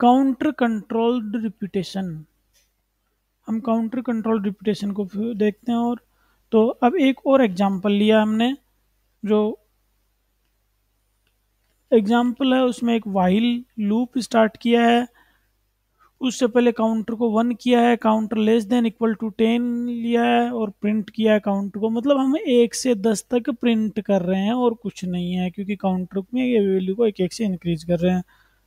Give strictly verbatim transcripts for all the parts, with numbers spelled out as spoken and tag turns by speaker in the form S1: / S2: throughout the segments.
S1: Counter controlled repetition, हम counter control repetition को फिर देखते हैं। और तो अब एक और एग्जांपल लिया हमने, जो एग्जांपल है उसमें एक वाइल लूप स्टार्ट किया है, उससे पहले काउंटर को वन किया है, counter less than equal to ten लिया है और प्रिंट किया है काउंटर को, मतलब हम एक से दस तक प्रिंट कर रहे हैं और कुछ नहीं है, क्योंकि काउंटर में ये वैल्यू को एक एक से इंक्रीज कर रहे हैं।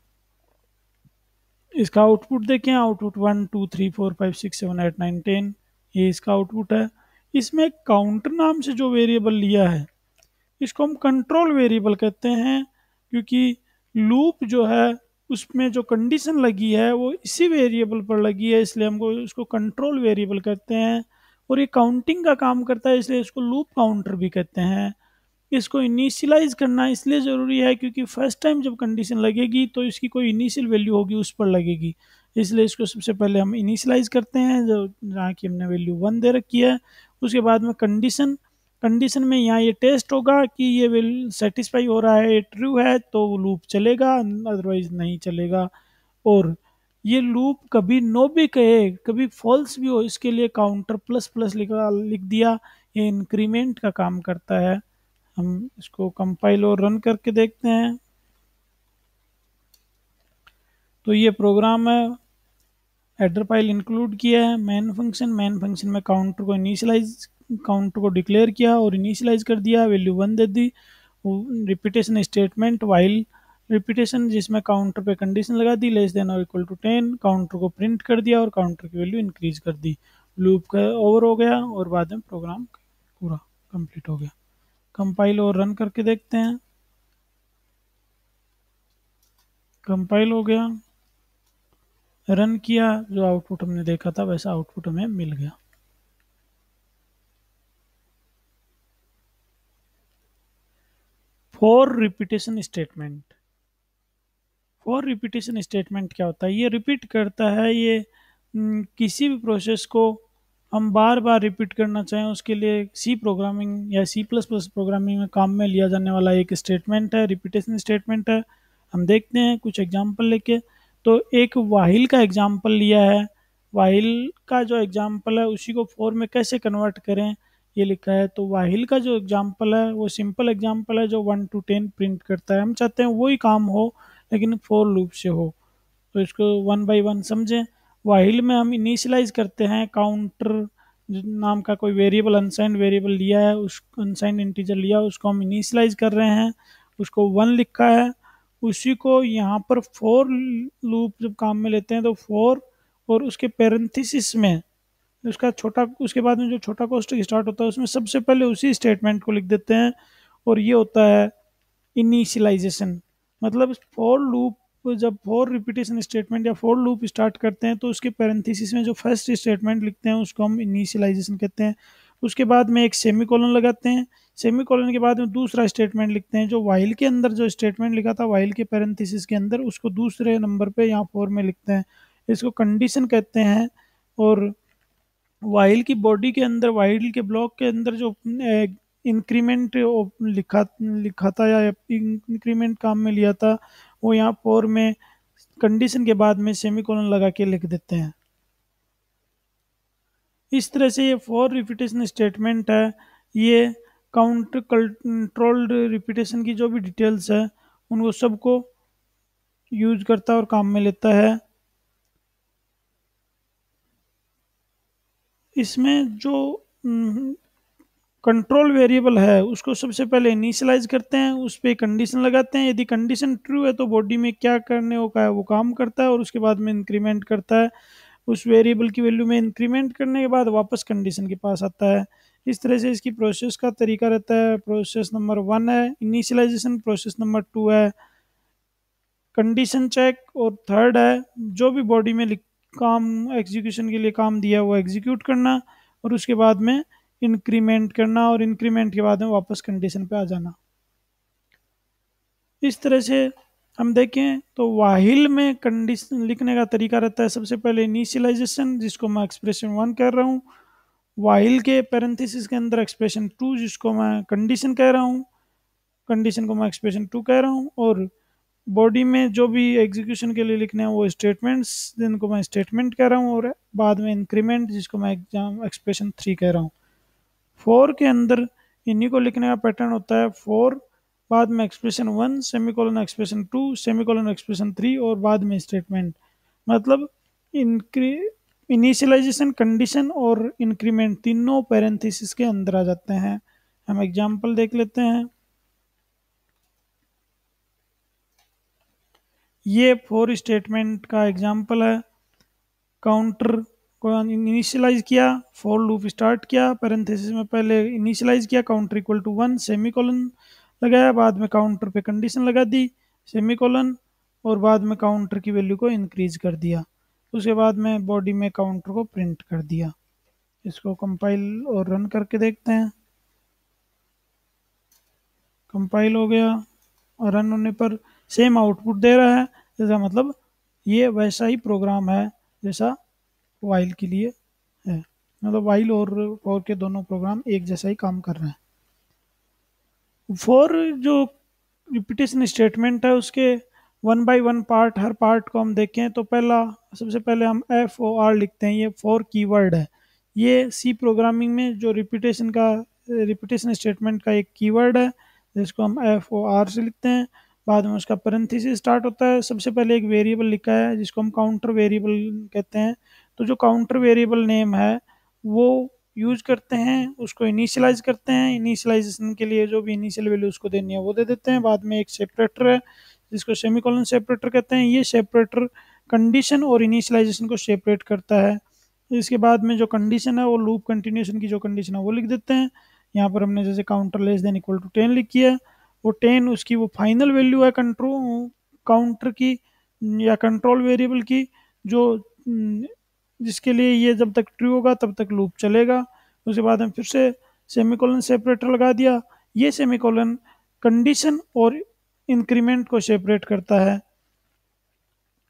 S1: इसका आउटपुट देखें, output one two three four five six seven eight nine ten, ये इसका आउटपुट है। इसमें काउंटर नाम से जो वेरिएबल लिया है इसको हम कंट्रोल वेरिएबल कहते हैं, क्योंकि लूप जो है उसमें जो कंडीशन लगी है वो इसी वेरिएबल पर लगी है, इसलिए हमको उसको कंट्रोल वेरिएबल कहते हैं। और ये काउंटिंग का काम करता है, इसलिए इसको लूप काउंटर भी कहते हैं। इसको इनिशियलाइज करना इसलिए ज़रूरी है क्योंकि फर्स्ट टाइम जब कंडीशन लगेगी तो इसकी कोई इनिशियल वैल्यू होगी उस पर लगेगी, इसलिए इसको सबसे पहले हम इनिशियलाइज करते हैं, जो जहाँ की हमने वैल्यू वन दे रखी है। उसके बाद में कंडीशन, कंडीशन में यहाँ ये टेस्ट होगा कि ये वैल्यू सेटिस्फाई हो रहा है, ये ट्रू है तो वो लूप चलेगा, अदरवाइज नहीं चलेगा। और ये लूप कभी नो भी कहे कभी फॉल्स भी हो, इसके लिए काउंटर प्लस प्लस लिखा लिख दिया, ये इंक्रीमेंट का काम करता है। हम इसको कंपाइल और रन करके देखते हैं। तो ये प्रोग्राम है, हेडर फाइल इंक्लूड किया है, मेन फंक्शन, मेन फंक्शन में काउंटर को इनिशियलाइज, काउंटर को डिक्लेयर किया और इनिशियलाइज कर दिया, वैल्यू वन दे दी। रिपीटेशन स्टेटमेंट वाइल रिपीटेशन, जिसमें काउंटर पे कंडीशन लगा दी लेस देन और इक्वल टू टेन, काउंटर को प्रिंट कर दिया और काउंटर की वैल्यू इंक्रीज कर दी। लूप का ओवर हो गया और बाद में प्रोग्राम पूरा कंप्लीट हो गया। कंपाइल और रन करके देखते हैं। कंपाइल हो गया, रन किया, जो आउटपुट हमने देखा था वैसा आउटपुट हमें मिल गया। For repetition statement, for repetition statement क्या होता है? ये रिपीट करता है, ये न, किसी भी प्रोसेस को हम बार बार रिपीट करना चाहें उसके लिए सी प्रोग्रामिंग या सी प्लस प्लस प्रोग्रामिंग में काम में लिया जाने वाला एक स्टेटमेंट है, रिपीटेशन स्टेटमेंट है। हम देखते हैं कुछ एग्जांपल लेके। तो एक वाहिल का एग्जांपल लिया है, वाहिल का जो एग्जांपल है उसी को फॉर में कैसे कन्वर्ट करें ये लिखा है। तो वाहिल का जो एग्जांपल है वो सिंपल एग्जांपल है जो वन टू टेन प्रिंट करता है। हम चाहते हैं वही काम हो लेकिन फॉर लूप से हो, तो इसको वन बाय वन समझें। वाइल में हम इनिशियलाइज करते हैं, काउंटर नाम का कोई वेरिएबल अनसाइंड वेरिएबल लिया है, उस अनसाइंड इंटीजर लिया उसको हम इनिशियलाइज कर रहे हैं, उसको वन लिखा है। उसी को यहाँ पर फॉर लूप जब काम में लेते हैं तो फॉर और उसके पैरेंथेसिस में उसका छोटा, उसके बाद में जो छोटा कोष्टक स्टार्ट होता है उसमें सबसे पहले उसी स्टेटमेंट को लिख देते हैं, और ये होता है इनिशियलाइजेशन। मतलब फॉर लूप, जब फॉर रिपीटेशन स्टेटमेंट या फॉर लूप स्टार्ट करते हैं तो उसके पैरेंथेसिस में जो फर्स्ट स्टेटमेंट लिखते हैं उसको हम इनिशियलाइजेशन कहते हैं। उसके बाद में एक सेमी कॉलन लगाते हैं, सेमी कॉलन के बाद में दूसरा स्टेटमेंट लिखते हैं, जो वाइल के अंदर जो स्टेटमेंट लिखा था वाइल के पैरेंथेसिस के अंदर उसको दूसरे नंबर पे यहाँ फॉर में लिखते हैं, इसको कंडीशन कहते हैं। और वाइल की बॉडी के अंदर, वाइल के ब्लॉक के अंदर जो इंक्रीमेंट लिखा लिखा था या इंक्रीमेंट काम में लिया था वो यहाँ फॉर में कंडीशन के बाद में सेमीकोलन लगा के लिख देते हैं। इस तरह से ये फॉर रिपीटेशन स्टेटमेंट है, ये काउंटर कंट्रोल्ड रिपीटेशन की जो भी डिटेल्स है उनको सबको यूज करता है और काम में लेता है। इसमें जो कंट्रोल वेरिएबल है उसको सबसे पहले इनिशियलाइज करते हैं, उस पर कंडीशन लगाते हैं, यदि कंडीशन ट्रू है तो बॉडी में क्या करने होगा है वो काम करता है, और उसके बाद में इंक्रीमेंट करता है, उस वेरिएबल की वैल्यू में इंक्रीमेंट करने के बाद वापस कंडीशन के पास आता है। इस तरह से इसकी प्रोसेस का तरीका रहता है। प्रोसेस नंबर वन है इनिशियलाइजेशन, प्रोसेस नंबर टू है कंडीशन चेक, और थर्ड है जो भी बॉडी में काम एग्जीक्यूशन के लिए काम दिया वो एग्जीक्यूट करना, और उसके बाद में इंक्रीमेंट करना, और इंक्रीमेंट के बाद में वापस कंडीशन पे आ जाना। इस तरह से हम देखें तो वाहिल में कंडीशन लिखने का तरीका रहता है, सबसे पहले इनिशियलाइजेशन जिसको मैं एक्सप्रेशन वन कह रहा हूँ, वाहिल के पैरेंथेसिस के अंदर एक्सप्रेशन टू जिसको मैं कंडीशन कह रहा हूँ, कंडीशन को मैं एक्सप्रेशन टू कह रहा हूँ, और बॉडी में जो भी एग्जीक्यूशन के लिए लिखने हैं वो स्टेटमेंट्स, जिनको मैं स्टेटमेंट कह रहा हूँ, और बाद में इंक्रीमेंट जिसको मैं एग्जाम एक्सप्रेशन थ्री कह रहा हूँ। फोर के अंदर इन्हीं को लिखने का पैटर्न होता है। फोर, बाद में expression one, semicolon expression two, semicolon expression three, और बाद में स्टेटमेंट। मतलब इनक्री इनिशियलाइजेशन, कंडीशन और इंक्रीमेंट तीनों पैरेंथेसिस के अंदर आ जाते हैं। हम एग्जांपल देख लेते हैं। ये फोर स्टेटमेंट का एग्जांपल है। काउंटर को इनिशियलाइज किया, फॉर लूप स्टार्ट किया, पैरेंथेसिस में पहले इनिशियलाइज किया counter equal to one, semicolon लगाया, बाद में काउंटर पे कंडीशन लगा दी, सेमीकोलन, और बाद में काउंटर की वैल्यू को इंक्रीज कर दिया। उसके बाद में बॉडी में काउंटर को प्रिंट कर दिया। इसको कंपाइल और रन करके देखते हैं। कंपाइल हो गया और रन होने पर सेम आउटपुट दे रहा है। जैसा मतलब ये वैसा ही प्रोग्राम है जैसा वाइल के लिए है। मतलब वाइल और फॉर के दोनों प्रोग्राम एक जैसा ही काम कर रहे हैं। फॉर जो रिपीटेशन स्टेटमेंट है उसके वन बाय वन पार्ट, हर पार्ट को हम देखें तो पहला, सबसे पहले हम एफ ओ आर लिखते हैं। ये फॉर कीवर्ड है। ये सी प्रोग्रामिंग में जो रिपीटेशन का रिपीटेशन स्टेटमेंट का एक कीवर्ड है, जिसको हम एफ ओ आर से लिखते हैं। बाद में उसका पैरेंथेसिस स्टार्ट होता है। सबसे पहले एक वेरिएबल लिखा है जिसको हम काउंटर वेरिएबल कहते हैं। तो जो काउंटर वेरिएबल नेम है वो यूज करते हैं, उसको इनिशियलाइज करते हैं। इनिशियलाइजेशन के लिए जो भी इनिशियल वैल्यू उसको देनी है वो दे देते हैं। बाद में एक सेपरेटर है जिसको सेमीकोलन सेपरेटर कहते हैं। ये सेपरेटर कंडीशन और इनिशियलाइजेशन को सेपरेट करता है। इसके बाद में जो कंडीशन है वो लूप कंटिन्यूशन की जो कंडीशन है वो लिख देते हैं। यहाँ पर हमने जैसे counter less than equal to ten लिखी है, वो टेन उसकी वो फाइनल वैल्यू है कंट्रोल काउंटर की या कंट्रोल वेरिएबल की, जो जिसके लिए ये जब तक ट्रू होगा तब तक लूप चलेगा। उसके बाद हम फिर से सेमीकोलन सेपरेटर लगा दिया। ये सेमीकोलन कंडीशन और इंक्रीमेंट को सेपरेट करता है।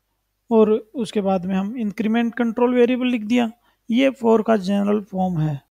S1: और उसके बाद में हम इंक्रीमेंट कंट्रोल वेरिएबल लिख दिया। ये फोर का जनरल फॉर्म है।